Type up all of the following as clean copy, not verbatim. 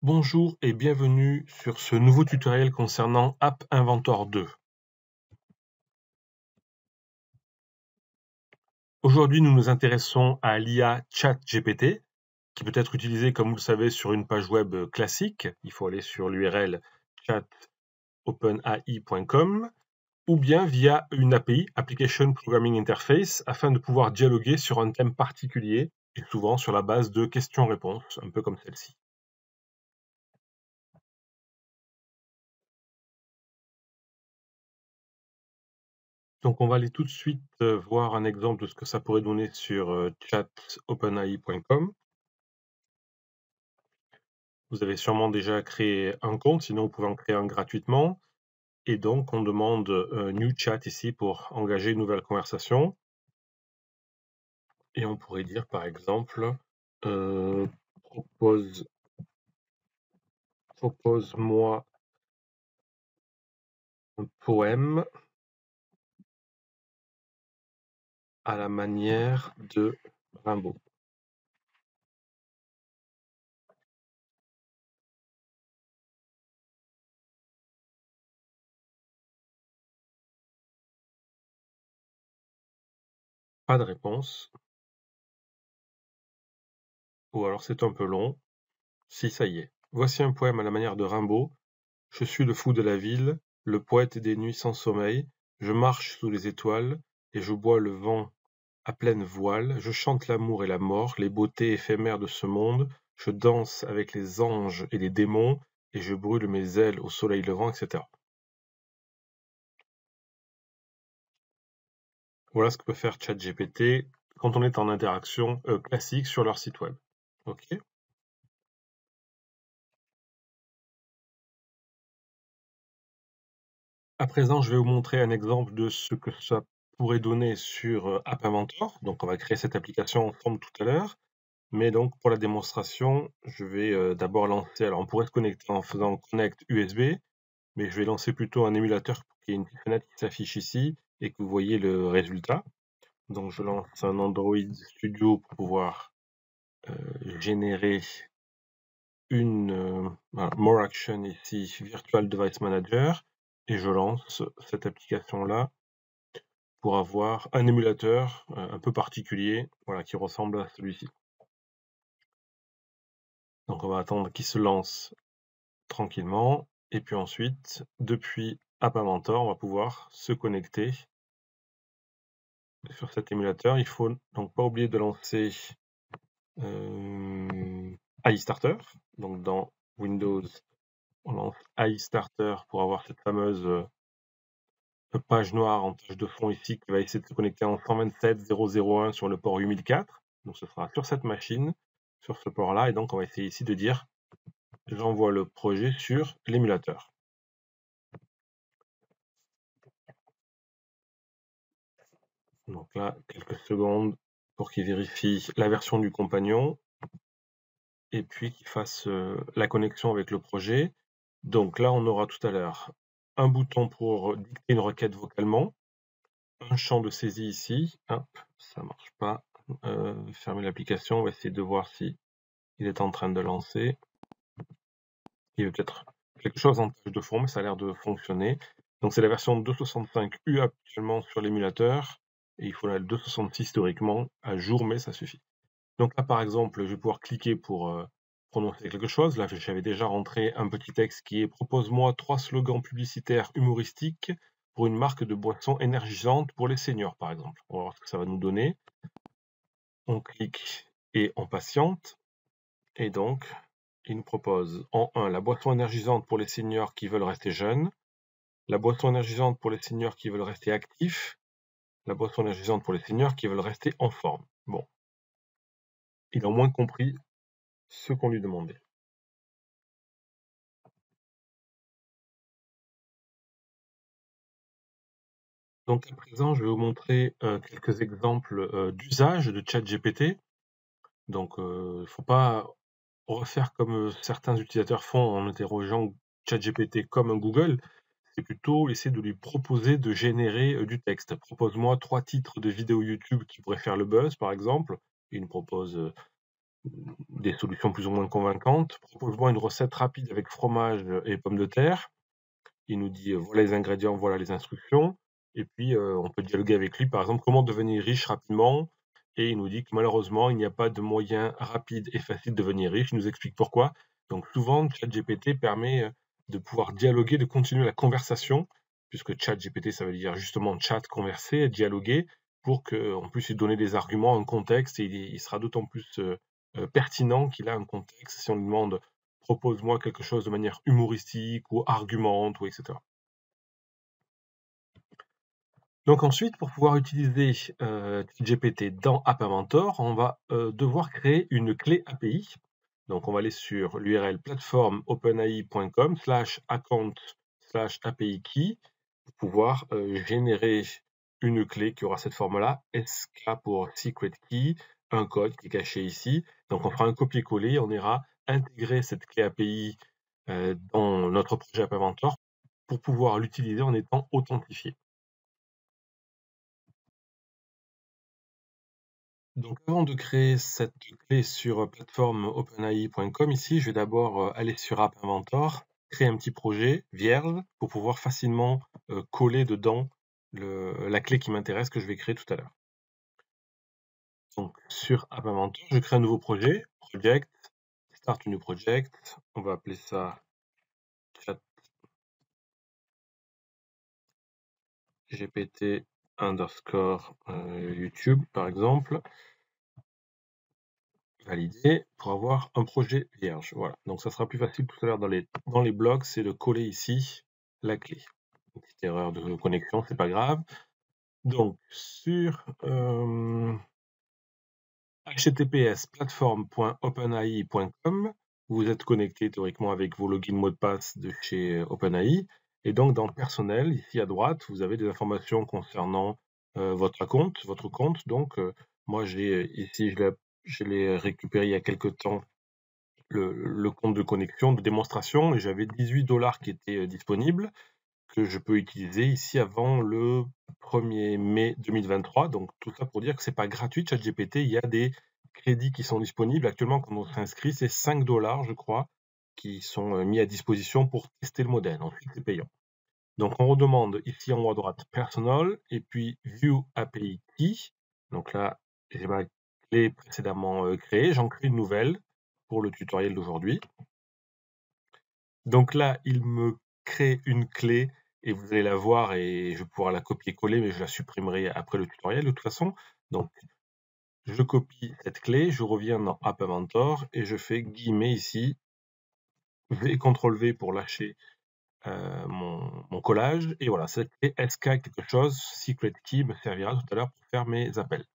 Bonjour et bienvenue sur ce nouveau tutoriel concernant App Inventor 2. Aujourd'hui, nous nous intéressons à l'IA ChatGPT, qui peut être utilisée, comme vous le savez, sur une page web classique. Il faut aller sur l'URL chatopenai.com ou bien via une API, Application Programming Interface, afin de pouvoir dialoguer sur un thème particulier et souvent sur la base de questions-réponses, un peu comme celle-ci. Donc on va aller tout de suite voir un exemple de ce que ça pourrait donner sur chatopenai.com. Vous avez sûrement déjà créé un compte, sinon vous pouvez en créer un gratuitement. Et donc on demande New Chat ici pour engager une nouvelle conversation. Et on pourrait dire par exemple propose-moi un poème à la manière de Rimbaud. Pas de réponse. Ou alors c'est un peu long. Si, ça y est. Voici un poème à la manière de Rimbaud. Je suis le fou de la ville, le poète des nuits sans sommeil. Je marche sous les étoiles et je bois le vent à pleine voile. Je chante l'amour et la mort, les beautés éphémères de ce monde. Je danse avec les anges et les démons et je brûle mes ailes au soleil levant, etc. Voilà ce que peut faire ChatGPT quand on est en interaction classique sur leur site web. Ok. À présent, je vais vous montrer un exemple de ce que ça pourrait donner sur App Inventor. Donc, on va créer cette application ensemble tout à l'heure. Mais donc, pour la démonstration, je vais d'abord lancer. Alors, on pourrait se connecter en faisant Connect USB, mais je vais lancer plutôt un émulateur pour qu'il y ait une petite fenêtre qui s'affiche ici et que vous voyez le résultat. Donc, je lance un Android Studio pour pouvoir générer une More Action ici, Virtual Device Manager, et je lance cette application-là pour avoir un émulateur un peu particulier, voilà, qui ressemble à celui-ci. Donc on va attendre qu'il se lance tranquillement, et puis ensuite, depuis App Inventor, on va pouvoir se connecter sur cet émulateur. Il faut donc pas oublier de lancer AI Starter. Donc dans Windows, on lance AI Starter pour avoir cette fameuse page noire en tâche de fond ici qui va essayer de se connecter en 127.0.0.1 sur le port 8004. Donc ce sera sur cette machine, sur ce port-là, et donc on va essayer ici de dire j'envoie le projet sur l'émulateur. Donc là, quelques secondes pour qu'il vérifie la version du compagnon et puis qu'il fasse la connexion avec le projet. Donc là, on aura tout à l'heure un bouton pour dicter une requête vocalement, un champ de saisie ici. Hop, ça marche pas. Fermer l'application, on va essayer de voir si il est en train de lancer. Il y a peut-être quelque chose en tâche de fond, mais ça a l'air de fonctionner. Donc c'est la version 2.65U actuellement sur l'émulateur, et il faut la 2.66 historiquement à jour, mais ça suffit. Donc là, par exemple, je vais pouvoir cliquer pour prononcer quelque chose. Là, j'avais déjà rentré un petit texte qui est « Propose-moi 3 slogans publicitaires humoristiques pour une marque de boissons énergisantes pour les seniors », par exemple. On va voir ce que ça va nous donner. On clique et on patiente. Et donc, il nous propose en 1 la boisson énergisante pour les seniors qui veulent rester jeunes, la boisson énergisante pour les seniors qui veulent rester actifs, la boisson énergisante pour les seniors qui veulent rester en forme. Bon, il a au moins compris ce qu'on lui demandait. Donc à présent, je vais vous montrer quelques exemples d'usage de ChatGPT. Donc il ne faut pas refaire comme certains utilisateurs font en interrogeant ChatGPT comme un Google. C'est plutôt essayer de lui proposer de générer du texte. Propose-moi 3 titres de vidéos YouTube qui pourraient faire le buzz, par exemple. Il nous propose des solutions plus ou moins convaincantes. Propose-moi une recette rapide avec fromage et pommes de terre. Il nous dit voilà les ingrédients, voilà les instructions. Et puis on peut dialoguer avec lui, par exemple, comment devenir riche rapidement. Et il nous dit que malheureusement, il n'y a pas de moyen rapide et facile de devenir riche. Il nous explique pourquoi. Donc souvent, ChatGPT permet de pouvoir dialoguer, de continuer la conversation, puisque ChatGPT, ça veut dire justement chat, converser, dialoguer, pour qu'on puisse lui donner des arguments, un contexte, et il sera d'autant plus pertinent qu'il a un contexte. Si on lui demande propose-moi quelque chose de manière humoristique ou argumente ou etc. Donc ensuite, pour pouvoir utiliser GPT dans App Inventor, on va devoir créer une clé API. Donc on va aller sur l'URL plateforme openai.com/account/API key pour pouvoir générer une clé qui aura cette forme-là, SK pour secret key, un code qui est caché ici. Donc on fera un copier-coller, on ira intégrer cette clé API dans notre projet App Inventor pour pouvoir l'utiliser en étant authentifié. Donc avant de créer cette clé sur plateforme openai.com, ici, je vais d'abord aller sur App Inventor, créer un petit projet vierge pour pouvoir facilement coller dedans la clé qui m'intéresse que je vais créer tout à l'heure. Donc sur App Inventor, je crée un nouveau projet, project, start a new project, on va appeler ça chat GPT underscore YouTube par exemple. Valider pour avoir un projet vierge. Voilà. Donc ça sera plus facile tout à l'heure dans les blogs, c'est de coller ici la clé. Une petite erreur de connexion, c'est pas grave. Donc sur https platform.openai.com, vous êtes connecté théoriquement avec vos logins mots de passe de chez OpenAI. Et donc dans personnel, ici à droite, vous avez des informations concernant votre compte. Donc moi j'ai ici, je l'ai récupéré il y a quelques temps, le compte de connexion, de démonstration, et j'avais 18 $ qui étaient disponibles, que je peux utiliser ici avant le 1er mai 2023. Donc tout ça pour dire que c'est pas gratuit ChatGPT, il y a des crédits qui sont disponibles. Actuellement, quand on s'inscrit, c'est 5 $ je crois, qui sont mis à disposition pour tester le modèle. Ensuite, c'est payant. Donc on redemande ici en haut à droite Personal, et puis View API Key. Donc là, j'ai ma clé précédemment créée, j'en crée une nouvelle pour le tutoriel d'aujourd'hui. Donc là, il me crée une clé et vous allez la voir et je vais pouvoir la copier-coller, mais je la supprimerai après le tutoriel de toute façon. Donc, je copie cette clé, je reviens dans App Inventor et je fais guillemets ici, V, CTRL-V pour lâcher mon collage. Et voilà, cette clé SK quelque chose, secret key me servira tout à l'heure pour faire mes appels.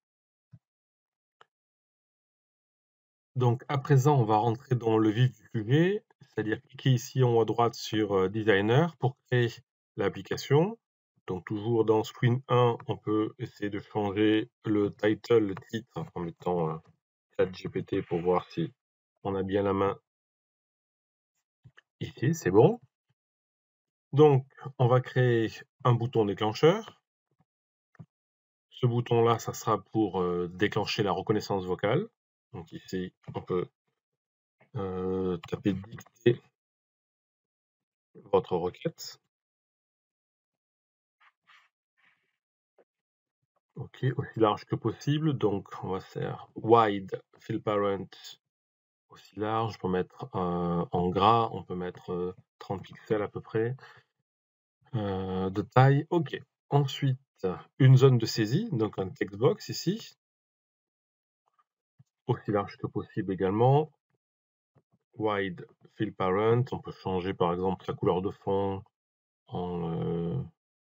Donc à présent, on va rentrer dans le vif du sujet, c'est-à-dire cliquer ici en haut à droite sur Designer pour créer l'application. Donc toujours dans Screen 1, on peut essayer de changer le title, le titre, en mettant ChatGPT pour voir si on a bien la main. Ici, c'est bon. Donc, on va créer un bouton déclencheur. Ce bouton-là, ça sera pour déclencher la reconnaissance vocale. Donc ici, on peut taper dicter votre requête. Ok, aussi large que possible. Donc, on va faire wide fill parent aussi large. On peut mettre en gras, on peut mettre 30 pixels à peu près de taille. Ok. Ensuite, une zone de saisie, donc un text box ici. Aussi large que possible également. Wide fill parent. On peut changer par exemple sa couleur de fond en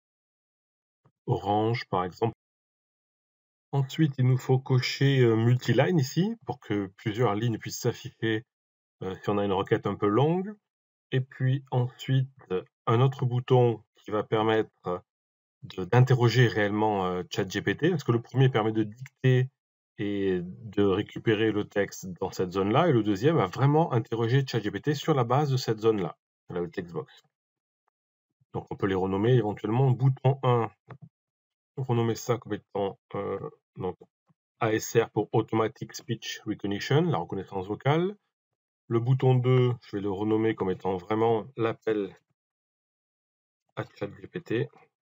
orange par exemple. Ensuite, il nous faut cocher multiline ici pour que plusieurs lignes puissent s'afficher si on a une requête un peu longue. Et puis ensuite, un autre bouton qui va permettre d'interroger réellement ChatGPT, parce que le premier permet de dicter et de récupérer le texte dans cette zone-là, et le deuxième va vraiment interroger ChatGPT sur la base de cette zone-là, le textbox. Donc on peut les renommer éventuellement bouton 1, renommer ça comme étant donc ASR pour Automatic Speech Recognition, la reconnaissance vocale. Le bouton 2, je vais le renommer comme étant vraiment l'appel à ChatGPT.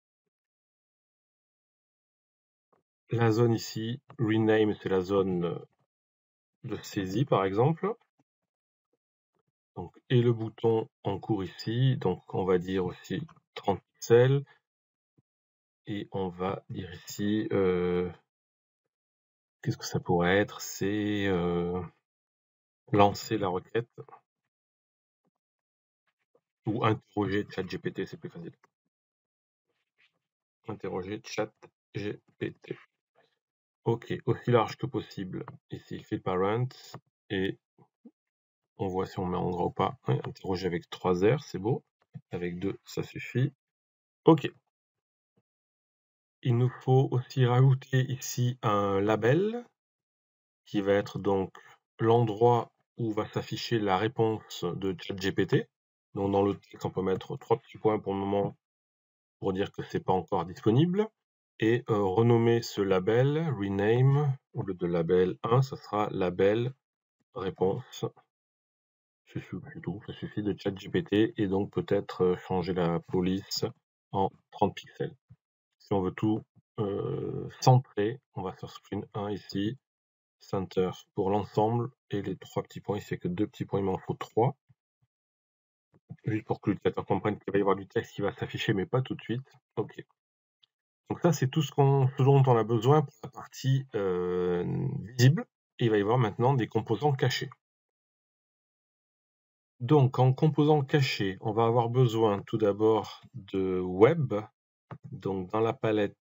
La zone ici, Rename, c'est la zone de saisie par exemple. Donc, et le bouton en cours ici, donc on va dire aussi 30 pixels. Et on va dire ici, qu'est-ce que ça pourrait être? C'est lancer la requête ou interroger ChatGPT, c'est plus facile. Interroger ChatGPT. Ok, aussi large que possible. Ici, fill parent. Et on voit si on met en gras ou pas. Ouais, interroger avec 3 R, c'est beau. Avec 2, ça suffit. Ok. Il nous faut aussi rajouter ici un label qui va être donc l'endroit où va s'afficher la réponse de ChatGPT. Donc dans le texte, on peut mettre 3 petits points pour le moment pour dire que c'est pas encore disponible. Et renommer ce label, rename, au lieu de label 1, ça sera label réponse. C'est tout, ça suffit de ChatGPT et donc peut-être changer la police en 30 pixels. Si on veut tout centrer, on va sur screen 1 ici, center pour l'ensemble et les 3 petits points, ici il n'y a que 2 petits points, il m'en faut 3. Juste pour que l'utilisateur comprenne qu'il va y avoir du texte qui va s'afficher, mais pas tout de suite. Ok. Donc ça, c'est tout ce dont on a besoin pour la partie visible. Et il va y avoir maintenant des composants cachés. Donc en composants cachés, on va avoir besoin tout d'abord de web. Donc dans la palette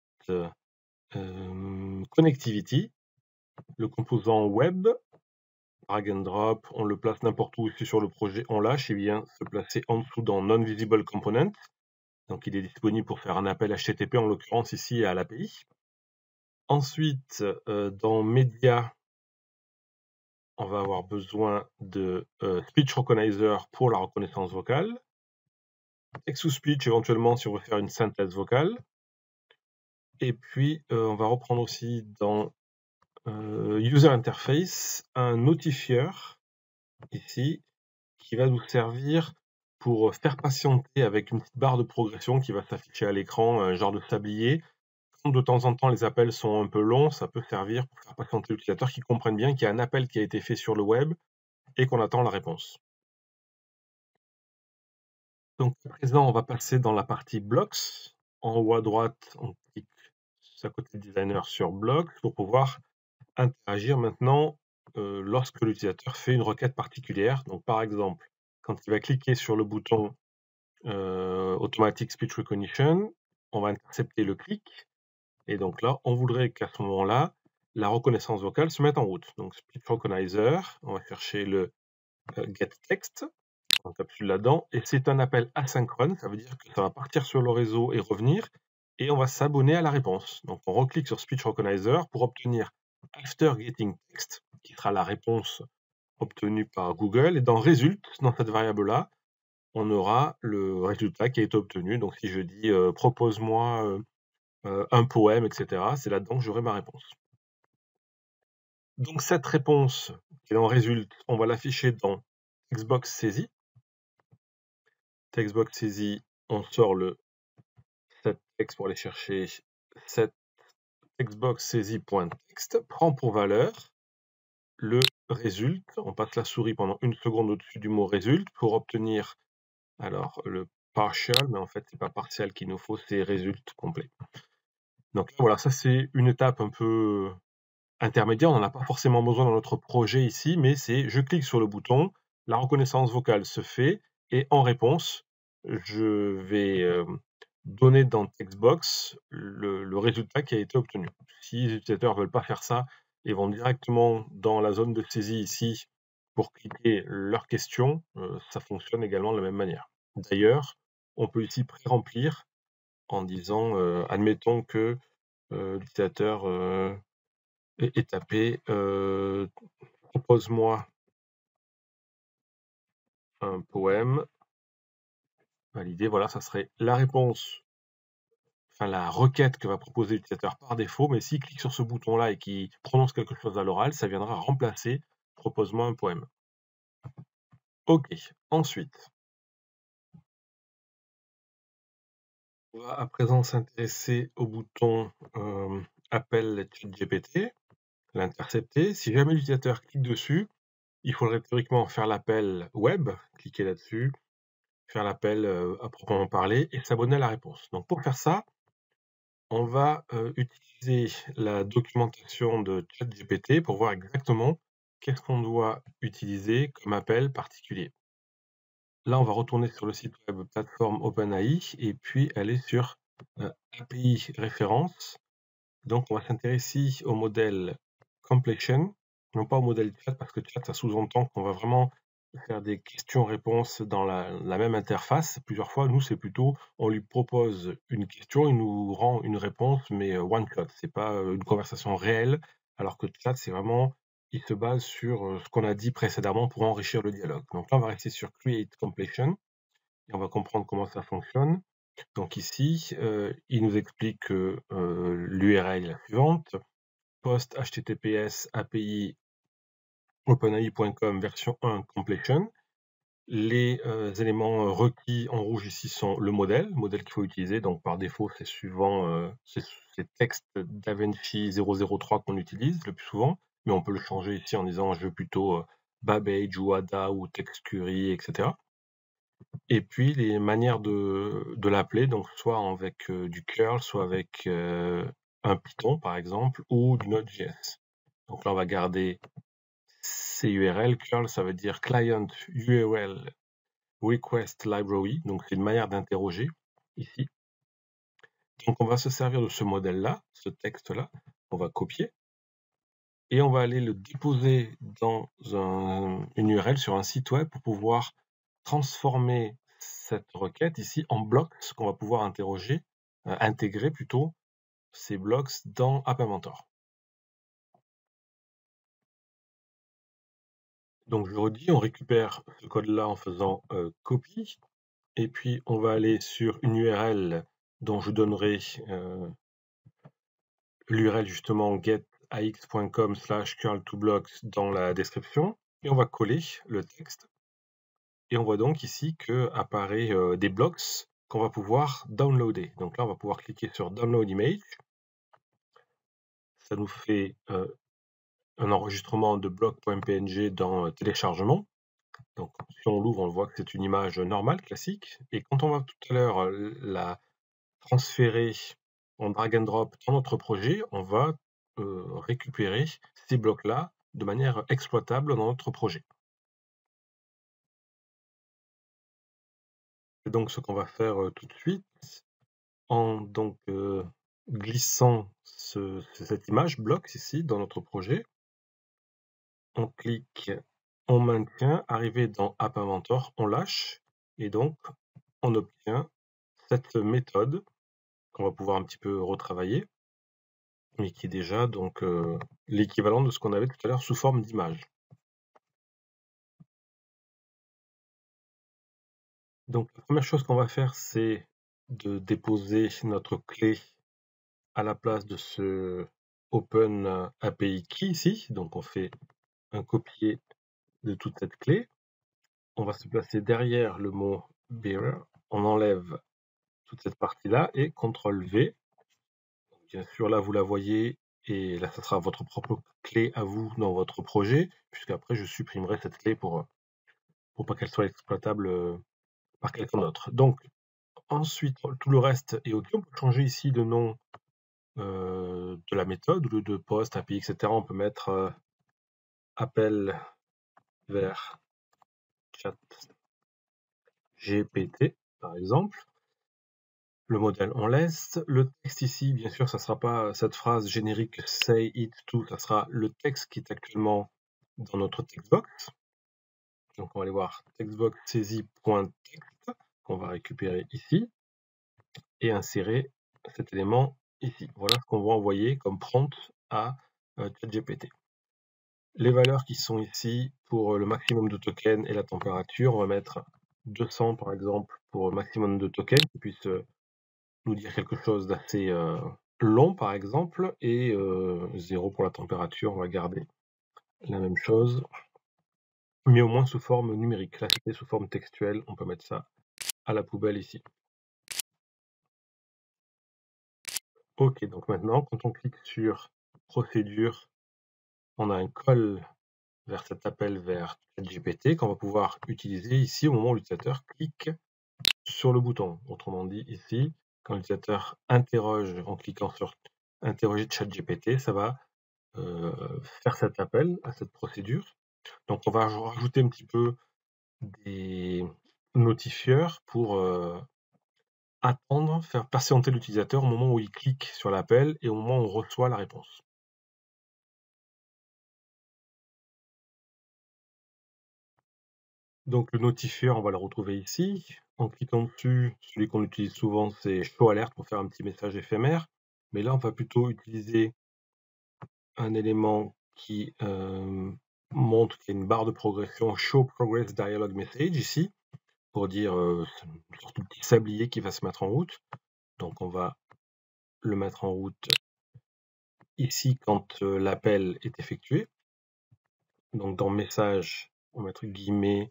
connectivity, le composant web, drag and drop, on le place n'importe où ici sur le projet, on lâche, il vient se placer en dessous dans non-visible component. Donc il est disponible pour faire un appel HTTP, en l'occurrence ici à l'API. Ensuite, dans Media, on va avoir besoin de Speech Recognizer pour la reconnaissance vocale. Text-to-speech éventuellement si on veut faire une synthèse vocale. Et puis, on va reprendre aussi dans User Interface un notifieur, ici, qui va nous servir pour faire patienter avec une petite barre de progression qui va s'afficher à l'écran, un genre de sablier. Quand de temps en temps les appels sont un peu longs, ça peut servir pour faire patienter l'utilisateur qui comprenne bien qu'il y a un appel qui a été fait sur le web et qu'on attend la réponse. Donc à présent, on va passer dans la partie Blocks. En haut à droite, on clique à côté designer sur Blocks pour pouvoir interagir maintenant lorsque l'utilisateur fait une requête particulière. Donc par exemple, quand il va cliquer sur le bouton Automatic Speech Recognition, on va intercepter le clic. Et donc là, on voudrait qu'à ce moment-là, la reconnaissance vocale se mette en route. Donc Speech Recognizer, on va chercher le getText, on capsule là-dedans, et c'est un appel asynchrone, ça veut dire que ça va partir sur le réseau et revenir, et on va s'abonner à la réponse. Donc on reclique sur Speech Recognizer pour obtenir After Getting Text, qui sera la réponse obtenue par Google, et dans Result, dans cette variable-là, on aura le résultat qui a été obtenu. Donc si je dis propose-moi un poème, etc., c'est là-dedans que j'aurai ma réponse. Donc cette réponse qui est dans Result, on va l'afficher dans Textbox saisie. Textbox saisie, on sort le setText pour aller chercher set textbox saisie.text, prend pour valeur le result. On passe la souris pendant 1 seconde au-dessus du mot result pour obtenir alors le partial, mais en fait c'est pas partial qu'il nous faut, c'est result complet. Donc voilà, ça c'est une étape un peu intermédiaire, on n'en a pas forcément besoin dans notre projet ici, mais c'est je clique sur le bouton, la reconnaissance vocale se fait, et en réponse, je vais donner dans Textbox le résultat qui a été obtenu. Si les utilisateurs ne veulent pas faire ça et vont directement dans la zone de saisie ici pour cliquer leur question, ça fonctionne également de la même manière. D'ailleurs, on peut ici pré-remplir en disant, admettons que l'utilisateur ait tapé propose-moi un poème. Validé, voilà, ça serait la réponse enfin la requête que va proposer l'utilisateur par défaut, mais s'il clique sur ce bouton-là et qu'il prononce quelque chose à l'oral, ça viendra remplacer « propose-moi un poème ». Ok, ensuite, on va à présent s'intéresser au bouton appel ChatGPT, l'intercepter. Si jamais l'utilisateur clique dessus, il faudrait théoriquement faire l'appel web, cliquer là-dessus, faire l'appel à proprement parler et s'abonner à la réponse. Donc pour faire ça, on va utiliser la documentation de ChatGPT pour voir exactement qu'est-ce qu'on doit utiliser comme appel particulier. Là, on va retourner sur le site web plateforme OpenAI et puis aller sur API référence. Donc, on va s'intéresser ici au modèle Completion, non pas au modèle chat, parce que chat, ça sous-entend qu'on va vraiment faire des questions-réponses dans la même interface plusieurs fois. Nous, c'est plutôt, on lui propose une question, il nous rend une réponse, mais one-shot. C'est pas une conversation réelle, alors que chat, c'est vraiment, il se base sur ce qu'on a dit précédemment pour enrichir le dialogue. Donc là, on va rester sur Create Completion et on va comprendre comment ça fonctionne. Donc ici, il nous explique que l'URL est la suivante, post https API openai.com version 1 completion. Les éléments requis en rouge ici sont le modèle qu'il faut utiliser. Donc par défaut, c'est suivant c'est texte DaVinci 003 qu'on utilise le plus souvent, mais on peut le changer ici en disant je veux plutôt Babbage ou Ada ou TextQuery, etc. Et puis les manières de l'appeler, donc soit avec du curl, soit avec un Python par exemple, ou du Node.js. Donc là on va garder ces URL. Curl, ça veut dire Client URL Request Library, donc c'est une manière d'interroger ici. Donc on va se servir de ce modèle-là, ce texte-là, on va copier, et on va aller le déposer dans une URL sur un site web pour pouvoir transformer cette requête ici en blocs qu'on va pouvoir interroger, intégrer plutôt ces blocs dans App Inventor. Donc je redis, on récupère ce code-là en faisant copie, et puis on va aller sur une URL dont je donnerai l'URL justement getax.com/curl2blocks dans la description, et on va coller le texte. Et on voit donc ici que apparaît des blocks qu'on va pouvoir downloader. Donc là, on va pouvoir cliquer sur Download Image. Ça nous fait un enregistrement de bloc.png dans téléchargement. Donc si on l'ouvre, on voit que c'est une image normale, classique. Et quand on va tout à l'heure la transférer en drag and drop dans notre projet, on va récupérer ces blocs-là de manière exploitable dans notre projet. C'est donc ce qu'on va faire tout de suite en donc glissant cette image bloc ici dans notre projet. On clique, on maintient, arrivé dans App Inventor, on lâche et donc on obtient cette méthode qu'on va pouvoir un petit peu retravailler, mais qui est déjà donc l'équivalent de ce qu'on avait tout à l'heure sous forme d'image. Donc la première chose qu'on va faire, c'est de déposer notre clé à la place de ce Open API Key ici. Donc on fait un copier de toute cette clé. On va se placer derrière le mot bearer. On enlève toute cette partie-là et CTRL-V. Bien sûr, là, vous la voyez, et là, ça sera votre propre clé à vous dans votre projet, puisqu'après, je supprimerai cette clé pour pas qu'elle soit exploitable par quelqu'un d'autre. Donc, ensuite, tout le reste est OK. On peut changer ici le nom de la méthode, au lieu de post, API, etc. On peut mettre appel vers chat GPT, par exemple. Le modèle, on laisse. Le texte ici, bien sûr, ça ne sera pas cette phrase générique say it to, ça sera le texte qui est actuellement dans notre textbox. Donc on va aller voir textbox saisie.text qu'on va récupérer ici et insérer cet élément ici. Voilà ce qu'on va envoyer comme prompt à ChatGPT. Les valeurs qui sont ici pour le maximum de tokens et la température, on va mettre 200 par exemple pour le maximum de tokens qui puisse nous dire quelque chose d'assez long, par exemple, et 0 pour la température, on va garder la même chose, mais au moins sous forme numérique. Là, c'était sous forme textuelle, on peut mettre ça à la poubelle ici. Ok, donc maintenant, quand on clique sur procédure, on a un call vers cet appel vers ChatGPT qu'on va pouvoir utiliser ici au moment où l'utilisateur clique sur le bouton. Autrement dit, ici, quand l'utilisateur interroge en cliquant sur interroger ChatGPT, ça va faire cet appel à cette procédure. Donc on va rajouter un petit peu des notifieurs pour attendre, faire patienter l'utilisateur au moment où il clique sur l'appel et au moment où on reçoit la réponse. Donc le notifieur, on va le retrouver ici. En cliquant dessus, celui qu'on utilise souvent, c'est Show Alert pour faire un petit message éphémère. Mais là, on va plutôt utiliser un élément qui montre qu'il y a une barre de progression Show Progress Dialog Message ici, pour dire une sorte de petit sablier qui va se mettre en route. Donc on va le mettre en route ici quand l'appel est effectué. Donc dans message, on va mettre guillemets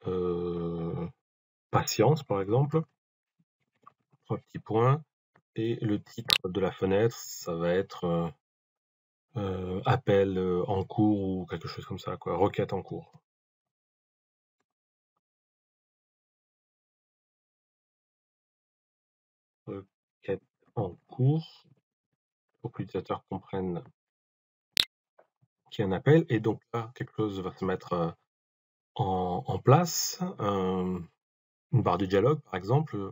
patience par exemple, 3 petits points, et le titre de la fenêtre, ça va être appel en cours ou quelque chose comme ça, quoi, requête en cours. Requête en cours, pour que l'utilisateur comprenne qu'il y a un appel, et donc là, quelque chose va se mettre en place, une barre de dialogue par exemple,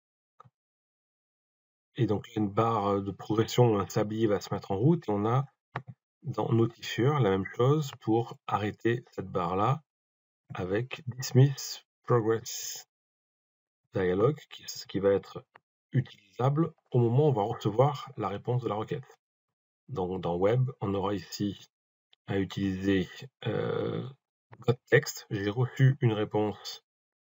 et donc une barre de progression, un sablier va se mettre en route, et on a dans Notifier la même chose pour arrêter cette barre-là avec Dismiss Progress Dialog, qui va être utilisable au moment où on va recevoir la réponse de la requête. Donc dans Web, on aura ici à utiliser .text. J'ai reçu une réponse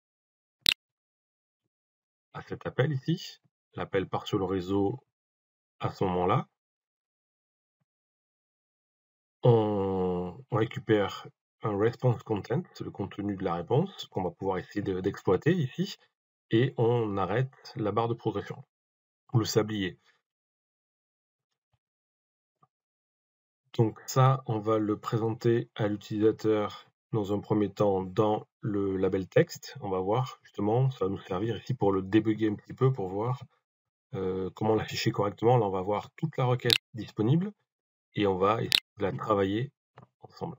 à cet appel ici. L'appel part sur le réseau à ce moment-là. On récupère un response content, c'est le contenu de la réponse qu'on va pouvoir essayer d'exploiter ici, et on arrête la barre de progression, ou le sablier. Donc ça, on va le présenter à l'utilisateur dans un premier temps dans le label texte. On va voir justement, ça va nous servir ici pour le débugger un petit peu, pour voir comment l'afficher correctement. Là, on va voir toute la requête disponible et on va essayer de la travailler ensemble.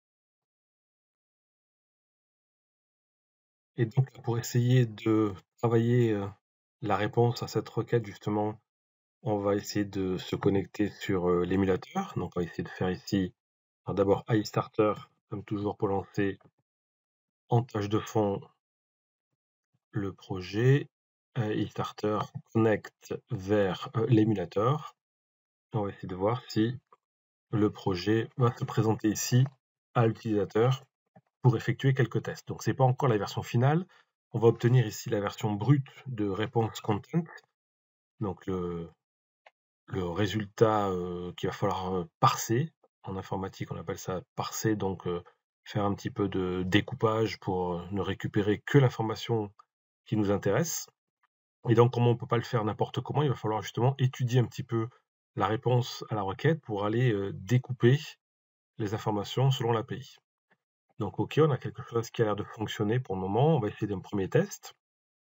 Et donc, pour essayer de travailler la réponse à cette requête, justement, on va essayer de se connecter sur l'émulateur. Donc, on va essayer de faire ici, d'abord iStarter, comme toujours pour lancer en tâche de fond le projet. iStarter connecte vers l'émulateur. On va essayer de voir si le projet va se présenter ici à l'utilisateur pour effectuer quelques tests. Donc, ce n'est pas encore la version finale. On va obtenir ici la version brute de réponse content. Donc, le résultat qu'il va falloir parser. En informatique, on appelle ça parser, donc faire un petit peu de découpage pour ne récupérer que l'information qui nous intéresse. Et donc, comme on ne peut pas le faire n'importe comment, il va falloir justement étudier un petit peu la réponse à la requête pour aller découper les informations selon l'API. Donc, OK, on a quelque chose qui a l'air de fonctionner pour le moment. On va essayer d'un premier test.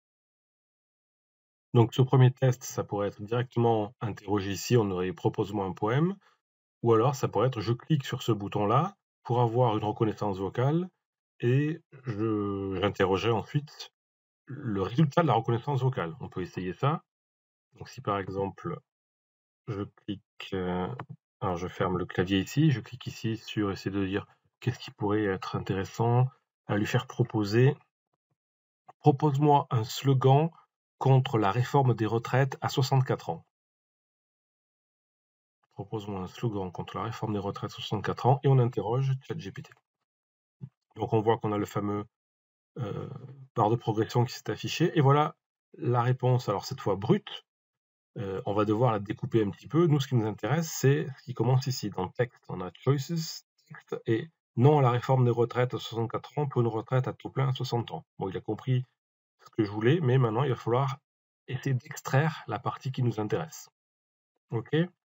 Donc, ce premier test, ça pourrait être directement interrogé ici. On aurait propose-moi un poème. Ou alors, ça pourrait être je clique sur ce bouton-là pour avoir une reconnaissance vocale et j'interrogerai ensuite le résultat de la reconnaissance vocale. On peut essayer ça. Donc, si par exemple, je clique, alors je ferme le clavier ici, je clique ici sur essayer de dire qu'est-ce qui pourrait être intéressant à lui faire proposer. Propose-moi un slogan contre la réforme des retraites à 64 ans. Propose-moi un slogan contre la réforme des retraites à 64 ans et on interroge ChatGPT. Donc on voit qu'on a le fameux barre de progression qui s'est affiché et voilà la réponse, alors cette fois brute, on va devoir la découper un petit peu. Nous, ce qui nous intéresse, c'est ce qui commence ici. Dans le texte, on a choices, texte, et non à la réforme des retraites à 64 ans pour une retraite à taux plein à 60 ans. Bon, il a compris ce que je voulais, mais maintenant, il va falloir essayer d'extraire la partie qui nous intéresse. OK?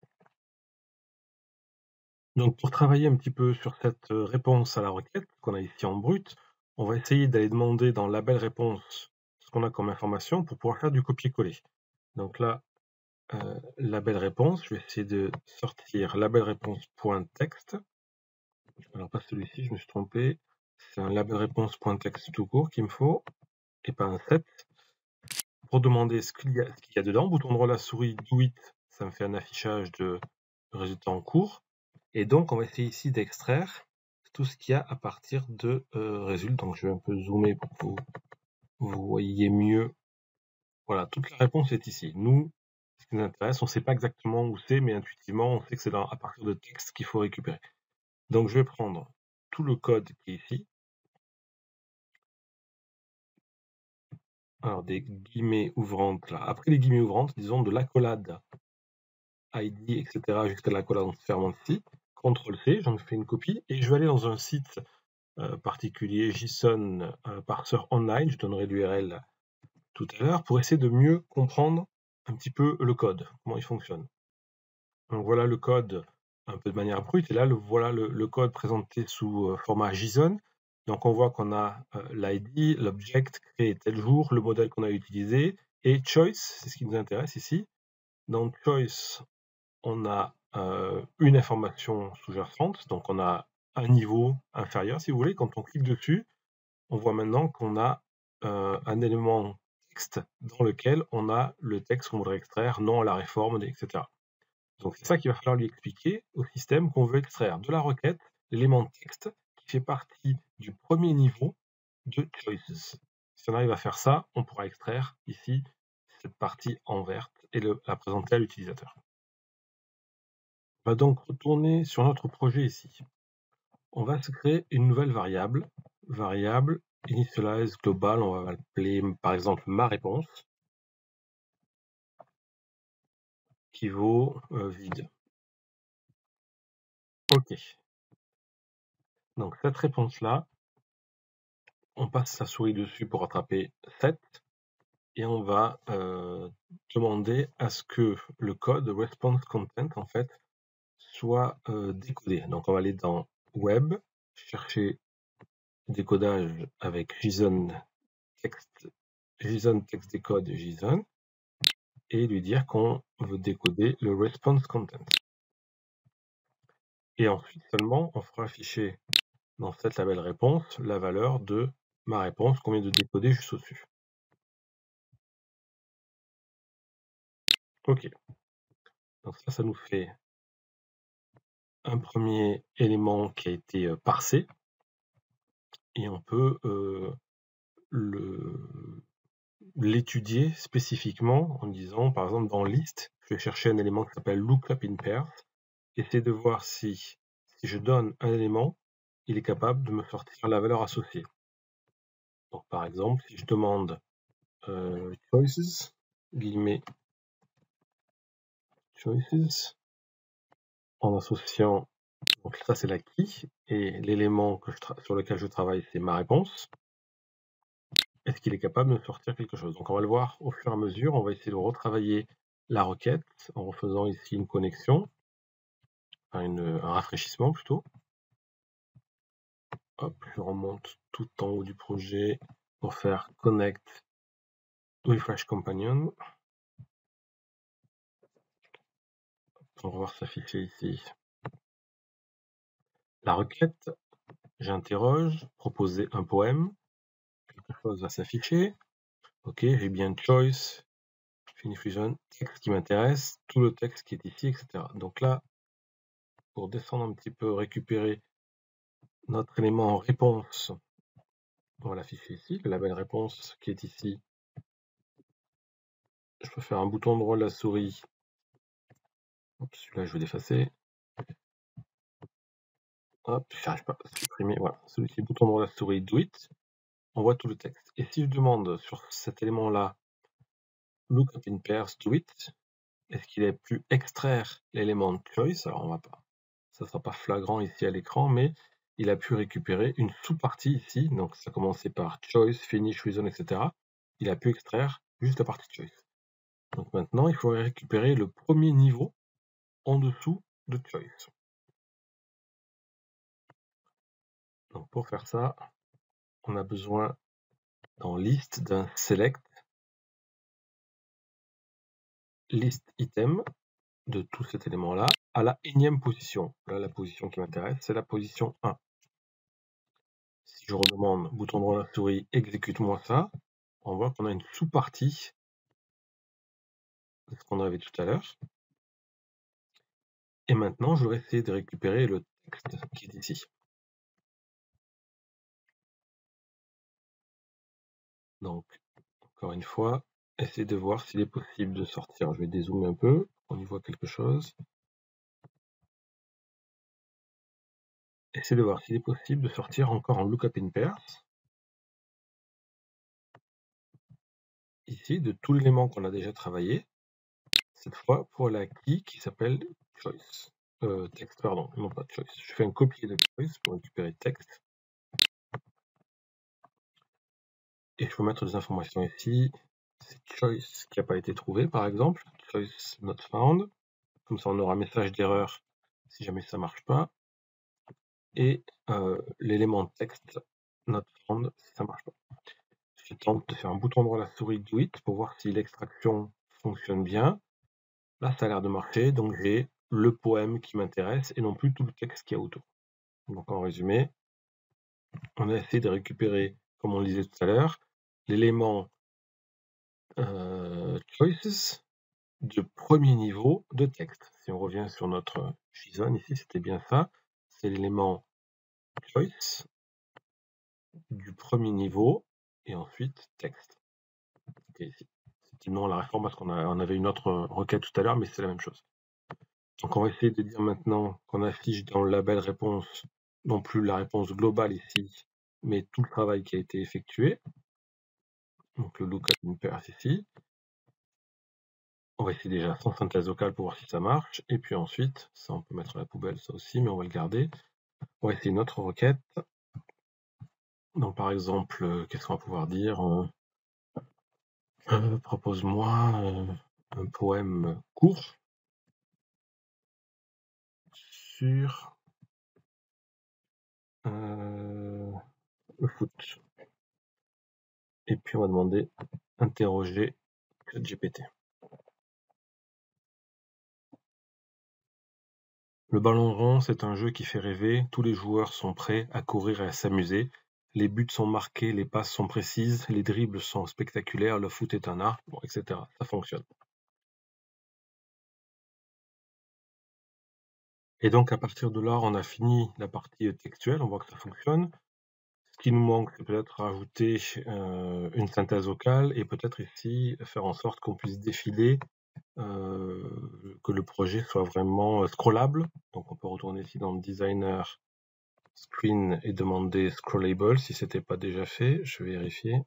Donc, pour travailler un petit peu sur cette réponse à la requête qu'on a ici en brut, on va essayer d'aller demander dans label réponse ce qu'on a comme information pour pouvoir faire du copier-coller. Donc là, label réponse, je vais essayer de sortir label réponse.texte. Alors pas celui-ci, je me suis trompé. C'est un label réponse.texte tout court qu'il me faut, et pas un set. Pour demander ce qu'il y a dedans, bouton droit de la souris, do it, ça me fait un affichage de résultats en cours. Et donc, on va essayer ici d'extraire tout ce qu'il y a à partir de résultats. Donc, je vais un peu zoomer pour que vous voyez mieux. Voilà, toute la réponse est ici. Nous, ce qui nous intéresse, on ne sait pas exactement où c'est, mais intuitivement, on sait que c'est à partir de texte qu'il faut récupérer. Donc, je vais prendre tout le code qui est ici. Alors, des guillemets ouvrantes là. Après les guillemets ouvrantes, disons de l'accolade ID, etc., jusqu'à l'accolade fermante ici. CTRL-C, j'en fais une copie, et je vais aller dans un site particulier, JSON parseur online, je donnerai l'URL tout à l'heure, pour essayer de mieux comprendre un petit peu le code, comment il fonctionne. Donc voilà le code un peu de manière brute, et là voilà le code présenté sous format JSON. Donc on voit qu'on a l'ID, l'object créé tel jour, le modèle qu'on a utilisé, et choice, c'est ce qui nous intéresse ici. Dans choice, on a une information sous-jacente, donc on a un niveau inférieur si vous voulez. Quand on clique dessus, on voit maintenant qu'on a un élément texte dans lequel on a le texte qu'on voudrait extraire, non à la réforme, etc. Donc c'est ça qu'il va falloir lui expliquer au système qu'on veut extraire de la requête l'élément texte qui fait partie du premier niveau de choices. Si on arrive à faire ça, on pourra extraire ici cette partie en verte et la présenter à l'utilisateur. On va donc retourner sur notre projet ici. On va se créer une nouvelle variable initialize global, on va l'appeler par exemple ma réponse, qui vaut vide. OK. Donc cette réponse-là, on passe la souris dessus pour attraper 7, et on va demander à ce que le code response content en fait soit décodé. Donc on va aller dans web, chercher décodage avec JSON text decode JSON, et lui dire qu'on veut décoder le response content. Et ensuite seulement, on fera afficher dans cette label réponse la valeur de ma réponse qu'on vient de décoder juste au-dessus. OK. Donc ça nous fait un premier élément qui a été parsé, et on peut l'étudier spécifiquement en disant, par exemple, dans list, je vais chercher un élément qui s'appelle lookup in pairs, essayer de voir si je donne un élément, il est capable de me sortir la valeur associée. Donc, par exemple, si je demande choices, guillemets, choices, en associant, donc ça c'est la key, et l'élément sur lequel je travaille, c'est ma réponse. Est-ce qu'il est capable de me sortir quelque chose? Donc on va le voir au fur et à mesure, on va essayer de retravailler la requête en refaisant ici une connexion, enfin un rafraîchissement plutôt. Hop, je remonte tout en haut du projet pour faire connect refresh companion. On va voir s'afficher ici la requête. J'interroge, proposer un poème, quelque chose va s'afficher. Ok, j'ai bien choice, finish fusion, texte qui m'intéresse, tout le texte qui est ici, etc. Donc là, pour descendre un petit peu, récupérer notre élément en réponse, on va l'afficher ici, le label réponse qui est ici. Je peux faire un bouton droit de la souris. Celui-là, je vais l'effacer. Hop, je n'arrive pas à supprimer. Voilà, celui-ci, bouton droit de la souris, do it. On voit tout le texte. Et si je demande sur cet élément-là, lookup in pairs, do it, est-ce qu'il a pu extraire l'élément choice? Alors ça ne sera pas flagrant ici à l'écran, mais il a pu récupérer une sous-partie ici, donc ça commençait par choice, finish, reason, etc. Il a pu extraire juste la partie choice. Donc maintenant, il faudrait récupérer le premier niveau en dessous de choice. Donc pour faire ça, on a besoin dans list d'un select list item de tout cet élément-là à la énième position. Là, la position qui m'intéresse, c'est la position 1. Si je redemande bouton droit de la souris, exécute-moi ça, on voit qu'on a une sous-partie de ce qu'on avait tout à l'heure. Et maintenant, je vais essayer de récupérer le texte qui est ici. Donc, encore une fois, essayer de voir s'il est possible de sortir. Je vais dézoomer un peu, on y voit quelque chose. Essayer de voir s'il est possible de sortir encore en lookup in pairs. Ici, de tout l'élément qu'on a déjà travaillé, cette fois pour la key qui s'appelle choice. Texte, pardon, non pas choice. Je fais un copier de choice pour récupérer texte. Et je peux mettre des informations ici. C'est choice qui n'a pas été trouvé, par exemple. Choice not found. Comme ça, on aura un message d'erreur si jamais ça ne marche pas. Et l'élément texte not found si ça ne marche pas. Je tente de faire un bouton droit à la souris do it pour voir si l'extraction fonctionne bien. Là, ça a l'air de marcher, donc j'ai le poème qui m'intéresse et non plus tout le texte qu'il y a autour. Donc en résumé, on a essayé de récupérer, comme on le disait tout à l'heure, l'élément choices de premier niveau de texte. Si on revient sur notre JSON ici, c'était bien ça. C'est l'élément choice du premier niveau et ensuite texte. Okay, ici. C'est non la réforme parce qu'on avait une autre requête tout à l'heure, mais c'est la même chose. Donc on va essayer de dire maintenant qu'on affiche dans le label réponse non plus la réponse globale ici, mais tout le travail qui a été effectué. Donc le lookup in pairs ici. On va essayer déjà sans synthèse vocale pour voir si ça marche. Et puis ensuite, ça on peut mettre à la poubelle ça aussi, mais on va le garder. On va essayer une autre requête. Donc par exemple, qu'est-ce qu'on va pouvoir dire? Propose-moi un poème court sur le foot. Et puis on va demander interroger ChatGPT. Le ballon rond, c'est un jeu qui fait rêver. Tous les joueurs sont prêts à courir et à s'amuser. Les buts sont marqués, les passes sont précises, les dribbles sont spectaculaires, le foot est un art, bon, etc. Ça fonctionne. Et donc à partir de là, on a fini la partie textuelle, on voit que ça fonctionne. Ce qui nous manque, c'est peut-être rajouter une synthèse vocale et peut-être ici faire en sorte qu'on puisse défiler, que le projet soit vraiment scrollable. Donc on peut retourner ici dans le designer screen et demander scrollable si c'était pas déjà fait. Je vais vérifier.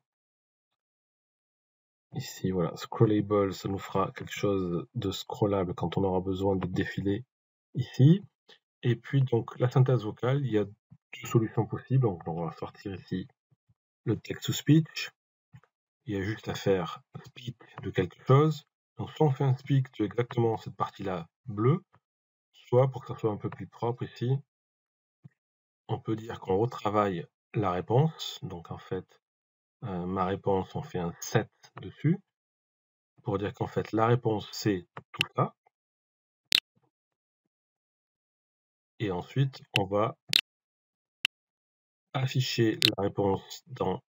Ici, voilà, scrollable, ça nous fera quelque chose de scrollable quand on aura besoin de défiler ici. Et puis donc la synthèse vocale, il y a deux solutions possibles. Donc on va sortir ici le text to speech. Il y a juste à faire speak de quelque chose. Donc soit on fait un speak de exactement cette partie-là bleue, soit pour que ça soit un peu plus propre ici, on peut dire qu'on retravaille la réponse. Donc en fait, ma réponse, on fait un set dessus pour dire qu'en fait la réponse c'est tout ça. Et ensuite, on va afficher la réponse dans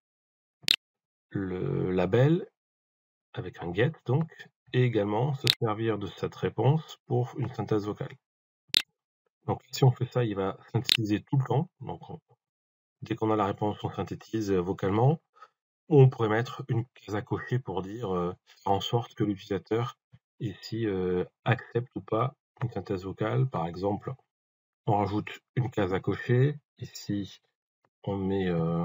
le label avec un get donc, et également se servir de cette réponse pour une synthèse vocale. Donc si on fait ça, il va synthétiser tout le temps. Donc dès qu'on a la réponse, on synthétise vocalement. Ou on pourrait mettre une case à cocher pour dire faire en sorte que l'utilisateur ici accepte ou pas une synthèse vocale. Par exemple, on rajoute une case à cocher. Ici, on met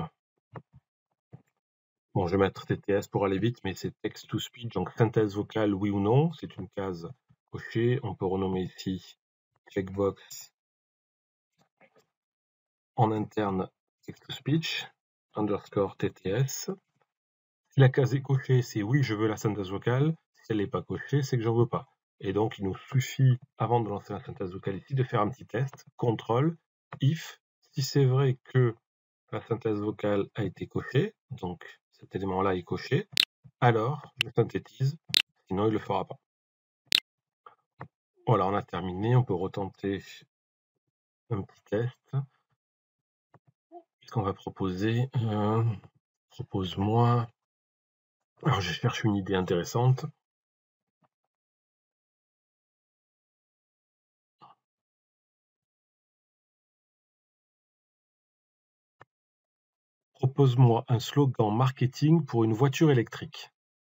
bon, je vais mettre TTS pour aller vite, mais c'est text to speech, donc synthèse vocale, oui ou non. C'est une case coché. On peut renommer ici checkbox en interne text-to-speech underscore TTS. Si la case est cochée, c'est oui, je veux la synthèse vocale. Si elle n'est pas cochée, c'est que j'en veux pas. Et donc, il nous suffit, avant de lancer la synthèse vocale ici, de faire un petit test. Contrôle, if, si c'est vrai que la synthèse vocale a été cochée, donc cet élément-là est coché, alors je synthétise, sinon il ne le fera pas. Voilà, on a terminé. On peut retenter un petit test. Qu'est-ce qu'on va proposer? Propose-moi. Alors, je cherche une idée intéressante. Propose-moi un slogan marketing pour une voiture électrique.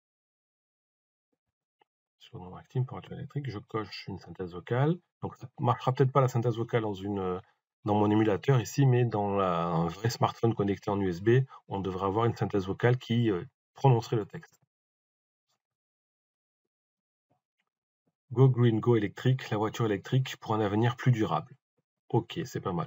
Slogan marketing pour une voiture électrique, je coche une synthèse vocale. Donc, ça ne marchera peut-être pas la synthèse vocale dans mon émulateur ici, mais dans un vrai smartphone connecté en USB, on devrait avoir une synthèse vocale qui prononcerait le texte. Go green, go électrique, la voiture électrique pour un avenir plus durable. Ok, c'est pas mal.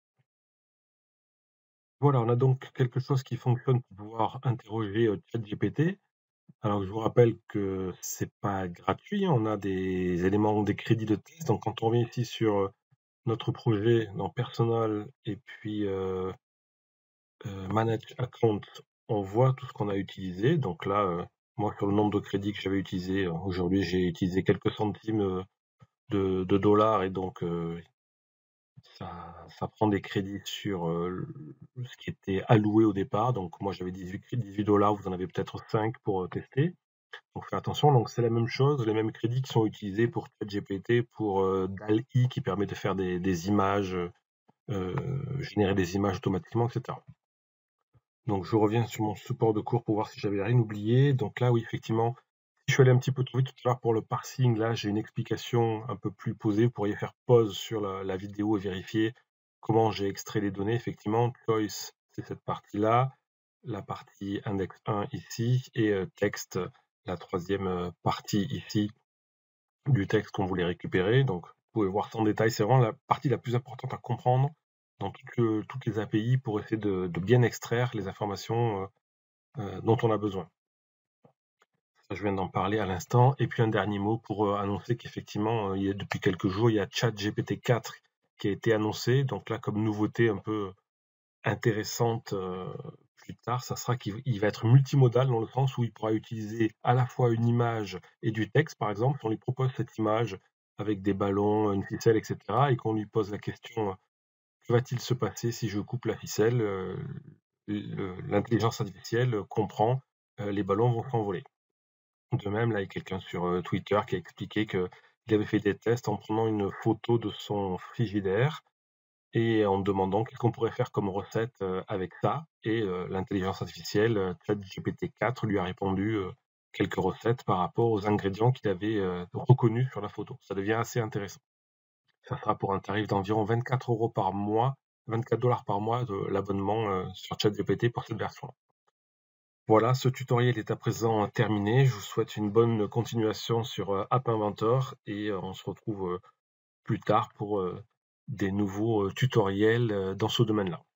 Voilà, on a donc quelque chose qui fonctionne pour pouvoir interroger ChatGPT. Alors, je vous rappelle que c'est pas gratuit, on a des éléments, des crédits de test. Donc, quand on vient ici sur notre projet dans Personal et puis Manage Account, on voit tout ce qu'on a utilisé. Donc là, moi, sur le nombre de crédits que j'avais utilisé, aujourd'hui, j'ai utilisé quelques centimes de dollars et donc ça prend des crédits sur ce qui était alloué au départ. Donc moi j'avais 18 dollars, vous en avez peut-être 5 pour tester. Donc faites attention, donc c'est la même chose, les mêmes crédits qui sont utilisés pour ChatGPT, pour DALL-E qui permet de faire des images, générer des images automatiquement, etc. Donc je reviens sur mon support de cours pour voir si j'avais rien oublié. Donc là oui, effectivement, je suis allé un petit peu trop vite tout à l'heure pour le parsing. Là, j'ai une explication un peu plus posée. Vous pourriez faire pause sur la vidéo et vérifier comment j'ai extrait les données. Effectivement, choice, c'est cette partie-là, la partie index 1 ici, et texte, la troisième partie ici du texte qu'on voulait récupérer. Donc, vous pouvez voir ça en détail. C'est vraiment la partie la plus importante à comprendre dans toutes les API pour essayer de bien extraire les informations dont on a besoin. Je viens d'en parler à l'instant. Et puis un dernier mot pour annoncer qu'effectivement, depuis quelques jours, il y a ChatGPT 4 qui a été annoncé. Donc là, comme nouveauté un peu intéressante plus tard, ça sera qu'il va être multimodal dans le sens où il pourra utiliser à la fois une image et du texte. Par exemple, si on lui propose cette image avec des ballons, une ficelle, etc., et qu'on lui pose la question que va-t-il se passer si je coupe la ficelle, l'intelligence artificielle comprend les ballons vont s'envoler. De même, là, il y a quelqu'un sur Twitter qui a expliqué qu'il avait fait des tests en prenant une photo de son frigidaire et en demandant qu'est-ce qu'on pourrait faire comme recette avec ça. Et l'intelligence artificielle, ChatGPT 4, lui a répondu quelques recettes par rapport aux ingrédients qu'il avait reconnus sur la photo. Ça devient assez intéressant. Ça sera pour un tarif d'environ 24 € par mois, 24 $ par mois de l'abonnement sur ChatGPT pour cette version. Voilà, ce tutoriel est à présent terminé. Je vous souhaite une bonne continuation sur App Inventor et on se retrouve plus tard pour des nouveaux tutoriels dans ce domaine-là.